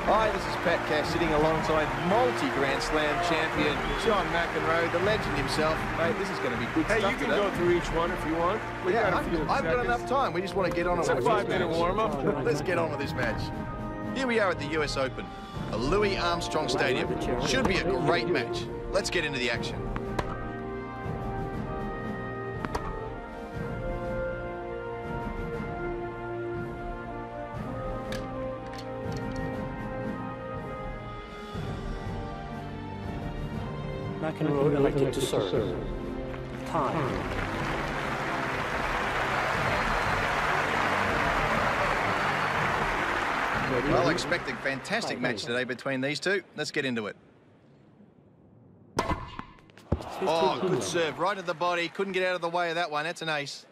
Hi, this is Pat Cash sitting alongside multi-Grand Slam champion John McEnroe, the legend himself. Mate, this is going to be good stuff Hey, you can go through each one if you want. I've got enough time. We just want to get on with it. It's a 5-minute warm-up. Let's get on with this match. Here we are at the US Open, a Louis Armstrong Stadium. Should be a great match. Let's get into the action. McEnroe elected to serve. Time. Well, expect a fantastic match today between these two. Let's get into it. Oh, good serve. Right at the body. Couldn't get out of the way of that one. That's an ace.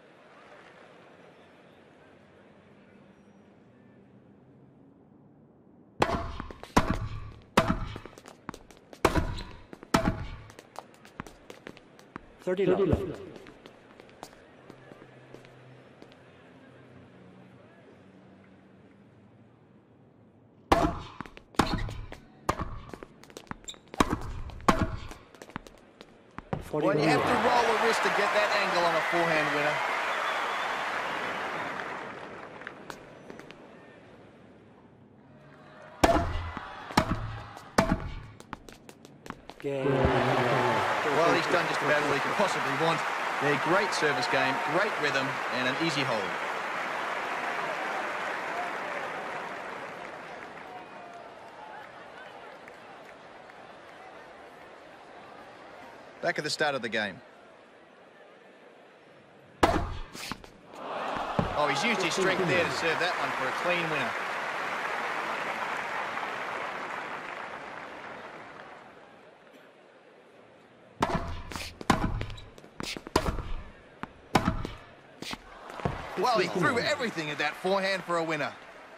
Thirty left. Well, you have to roll the wrist to get that angle on a forehand winner. Well, he's done just about all he could possibly want. They're great service game, great rhythm, and an easy hold. Back at the start of the game. Oh, he's used his strength there to serve that one for a clean winner. Well, he threw everything at that forehand for a winner.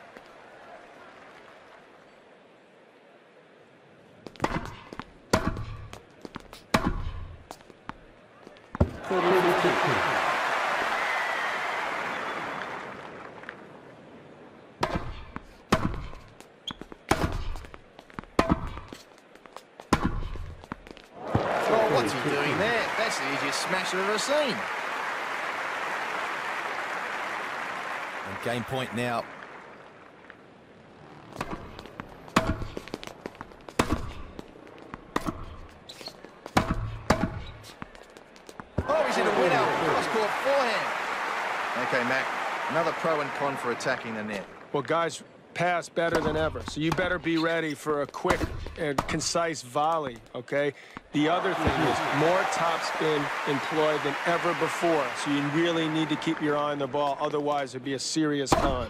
Well, what's he doing there? That's the easiest smash I've ever seen. And game point now. Oh, he's in a winner. Cross-court forehand. Okay, Mac. Another pro and con for attacking the net. Well, guys, pass better than ever. So you better be ready for a quick and concise volley, okay? The other thing is more topspin employed than ever before. So you really need to keep your eye on the ball. Otherwise, it'd be a serious con.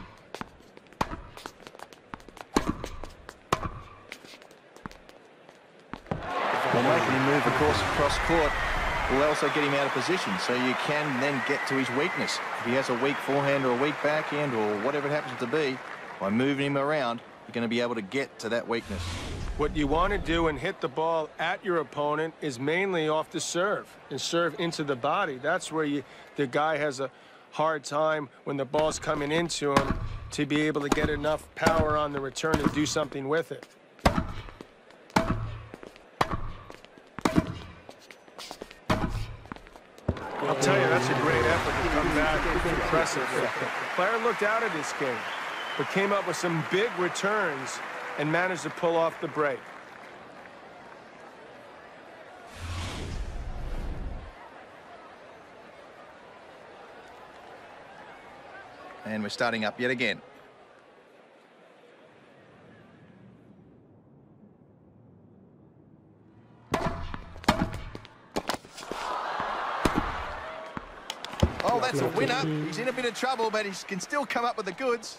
Well, making him move across court will also get him out of position, so you can then get to his weakness. If he has a weak forehand or a weak backhand or whatever it happens to be, by moving him around, you're going to be able to get to that weakness. What you want to do and hit the ball at your opponent is mainly off the serve and serve into the body. That's where the guy has a hard time when the ball's coming into him to be able to get enough power on the return to do something with it. I'll tell you, that's a great effort to come back. It's impressive. Player looked out of this game, but came up with some big returns and managed to pull off the break. And we're starting up yet again. Oh, that's a winner. He's in a bit of trouble, but he can still come up with the goods.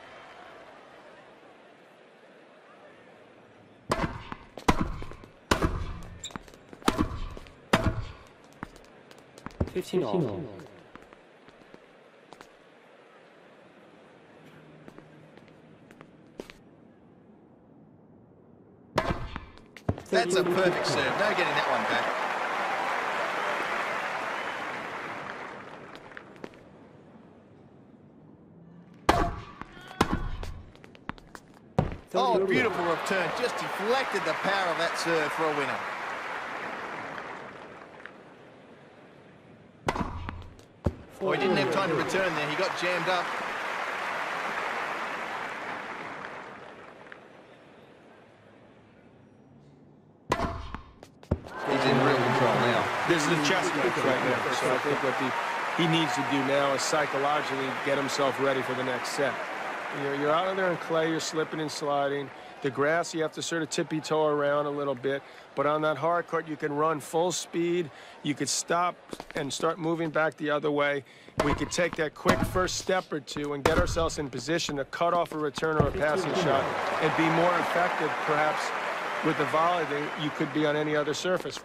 That's a perfect serve. No getting that one back. Oh, beautiful return. Just deflected the power of that serve for a winner. Oh, he didn't have time to return there. He got jammed up. He's in real control now. This is a chess match right now. So I think what he needs to do now is psychologically get himself ready for the next set. You're out of there in clay, you're slipping and sliding. The grass, you have to sort of tippy-toe around a little bit. But on that hard court, you can run full speed. You could stop and start moving back the other way. We could take that quick first step or two and get ourselves in position to cut off a return or a passing shot and be more effective, perhaps, with the volley than you could be on any other surface.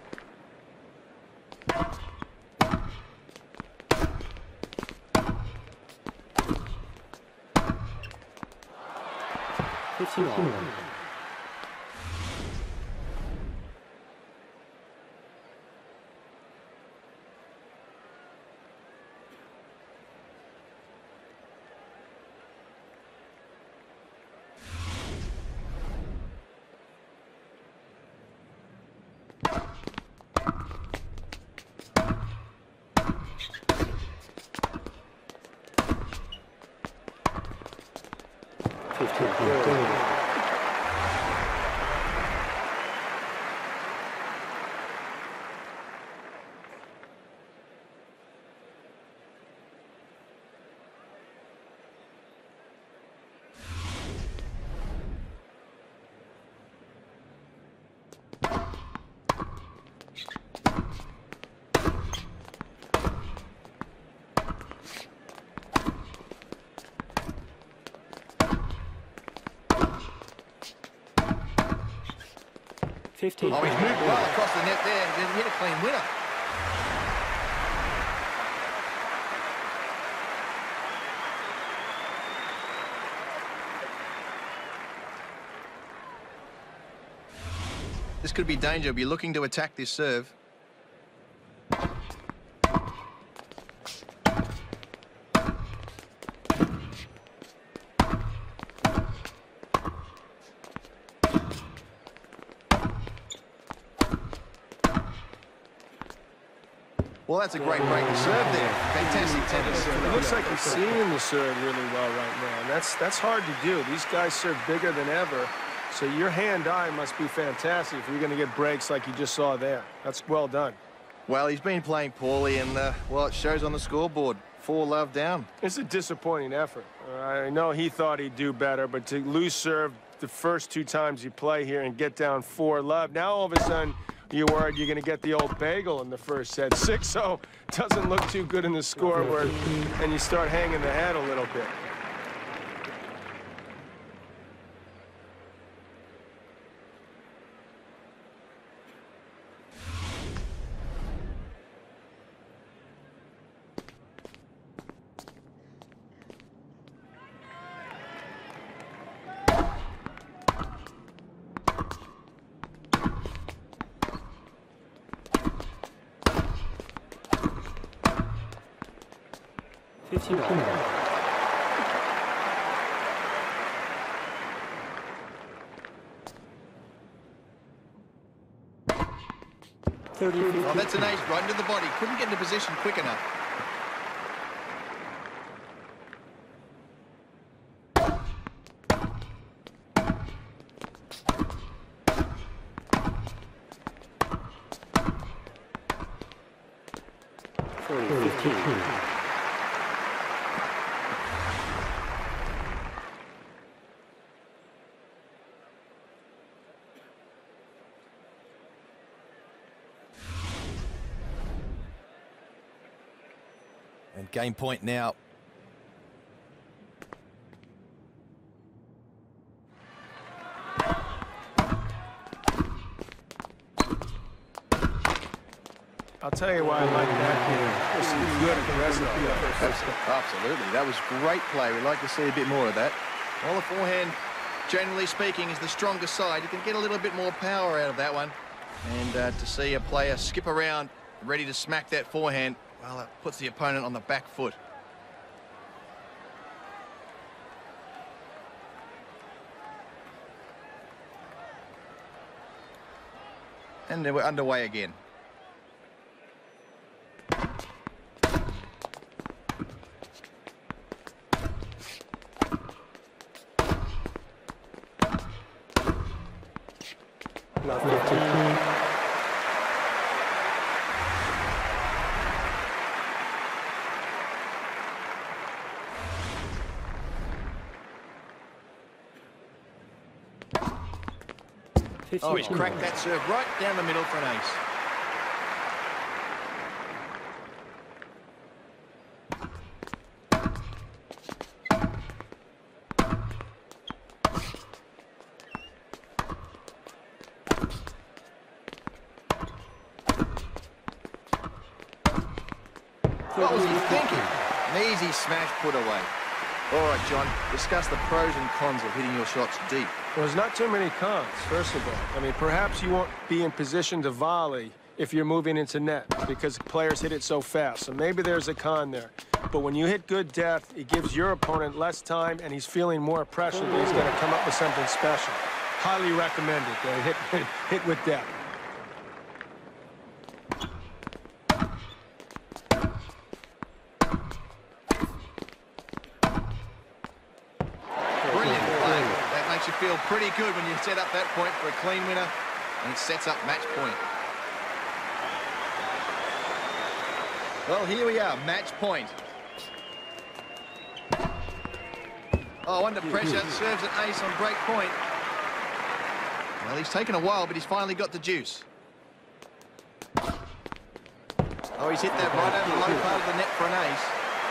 Oh, he's moved well across the net there and hit a clean winner. This could be danger. Be looking to attack this serve. Well, that's a great break to serve there. Fantastic tennis. It looks like he's seeing the serve really well right now. And that's hard to do. These guys serve bigger than ever. So your hand-eye must be fantastic if you're going to get breaks like you just saw there. That's well done. Well, he's been playing poorly, and, well, it shows on the scoreboard. 4-love down. It's a disappointing effort. I know he thought he'd do better, but to lose serve the first 2 times you play here and get down 4-love, now all of a sudden you're worried you're going to get the old bagel in the first set. 6-0 doesn't look too good in the scoreboard, and you start hanging the head a little bit. Oh, that's an ace right into the body. Couldn't get into position quick enough. And game point now. I'll tell you why I like that here. This is good aggressive. Absolutely. That was great play. We'd like to see a bit more of that. Well, the forehand, generally speaking, is the stronger side. You can get a little bit more power out of that one. And to see a player skip around, ready to smack that forehand, well, it puts the opponent on the back foot. And then we're underway again. Love 15. Oh, he's cracked that serve right down the middle for an ace. What was he thinking? An easy smash put away. All right, John, discuss the pros and cons of hitting your shots deep. Well, there's not too many cons, first of all. I mean, perhaps you won't be in position to volley if you're moving into net because players hit it so fast. So maybe there's a con there. But when you hit good depth, it gives your opponent less time, and he's feeling more pressure that he's going to come up with something special. Highly recommended that hit with depth. Brilliant play. That makes you feel pretty good when you set up that point for a clean winner, and it sets up match point. Well, here we are, match point. Oh, under pressure, serves an ace on break point. Well, he's taken a while, but he's finally got the juice. Oh, he's hit that right over the low part of the net for an ace.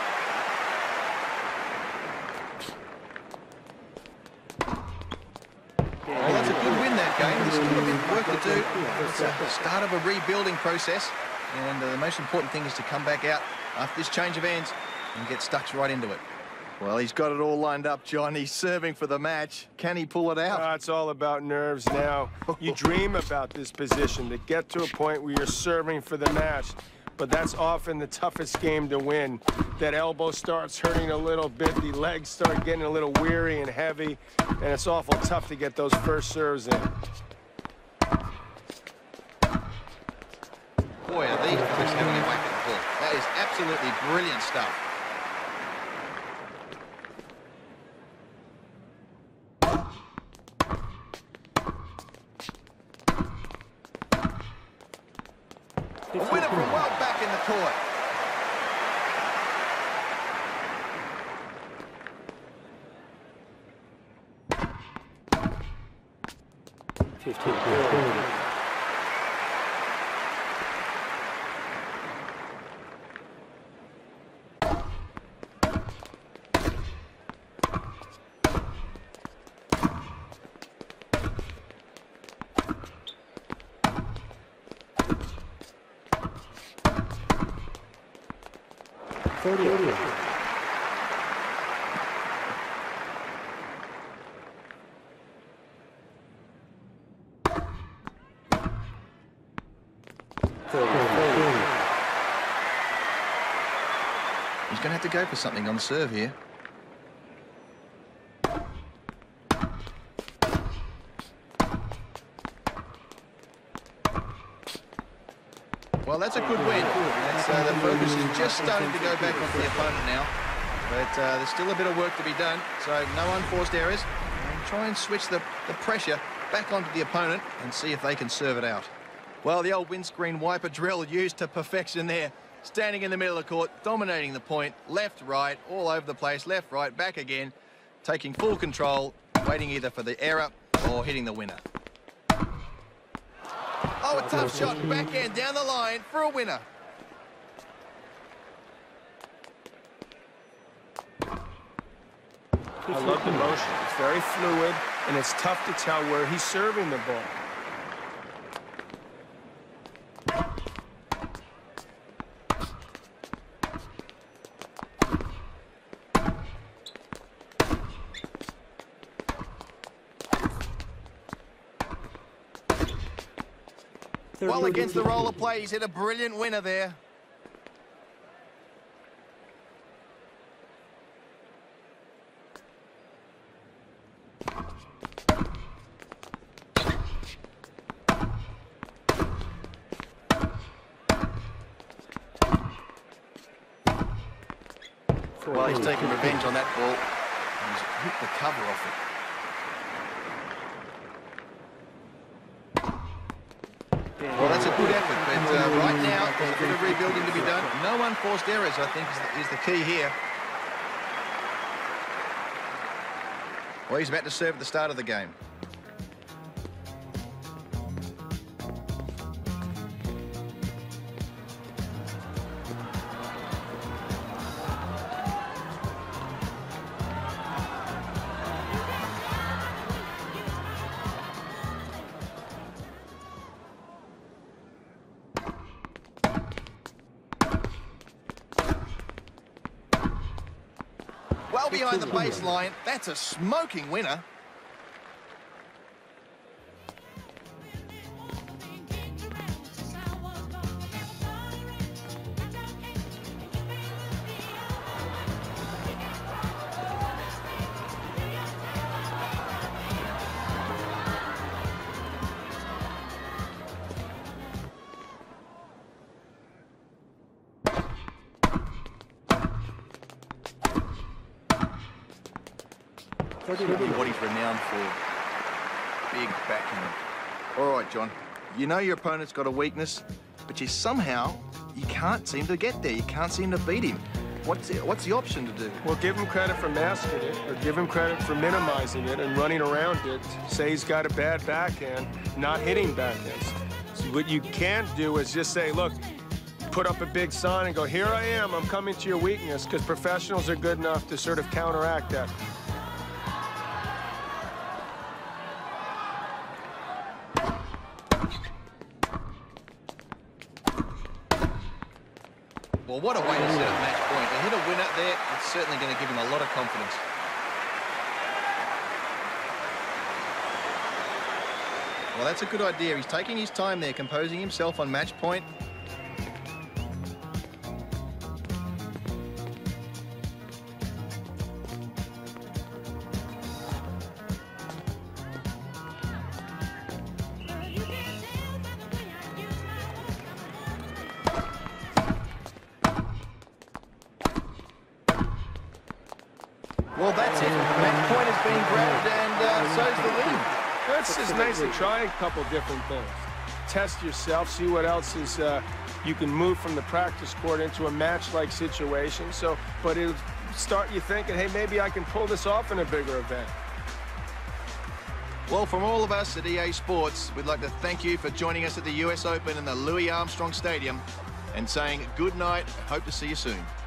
Well, that's a good win, that game. There's still a bit of work to do. It's the start of a rebuilding process, and the most important thing is to come back out after this change of ends and get stuck right into it. Well, he's got it all lined up, John. He's serving for the match. Can he pull it out? It's all about nerves now. You dream about this position, to get to a point where you're serving for the match. But that's often the toughest game to win. That elbow starts hurting a little bit, the legs start getting a little weary and heavy, and it's awful tough to get those first serves in. Boy, are these guys having a whack at the ball. That is absolutely brilliant stuff. A winner from well back in the court. He's going to have to go for something on serve here. Well, that's a good win. The focus is just starting to go back onto the opponent now. But there's still a bit of work to be done, so no unforced errors. And try and switch the pressure back onto the opponent and see if they can serve it out. Well, the old windscreen wiper drill used to perfection there. Standing in the middle of the court, dominating the point, left, right, all over the place, left, right, back again, taking full control, waiting either for the error or hitting the winner. Oh, a tough shot, backhand down the line for a winner. I love the motion. It's very fluid, and it's tough to tell where he's serving the ball. Well, against the roller play, he's hit a brilliant winner there. Well, he's taking revenge on that ball. He's hit the cover off it. Well, that's a good effort, but right now, there's a bit of rebuilding to be done. No unforced errors, I think, is the key here. Well, he's about to serve at the start of the game. Well behind the baseline. That's a smoking winner. What he's renowned for. Big backhand. All right, John. You know your opponent's got a weakness, but you can't seem to get there. You can't seem to beat him. What's the option to do? Well, give him credit for masking it, or give him credit for minimizing it and running around it. Say he's got a bad backhand, not hitting backhands. So what you can't do is just say, look, put up a big sign and go, here I am, I'm coming to your weakness, because professionals are good enough to sort of counteract that. Well, what a way to set up match point. To hit a winner there, it's certainly going to give him a lot of confidence. Well, that's a good idea. He's taking his time there, composing himself on match point. Well, that's it. Match point has been grabbed, and so's the lead. It's just nice to try a couple different things. Test yourself, see what else is you can move from the practice court into a match-like situation. But it'll start you thinking, hey, maybe I can pull this off in a bigger event. Well, from all of us at EA Sports, we'd like to thank you for joining us at the US Open in the Louis Armstrong Stadium and saying good night. Hope to see you soon.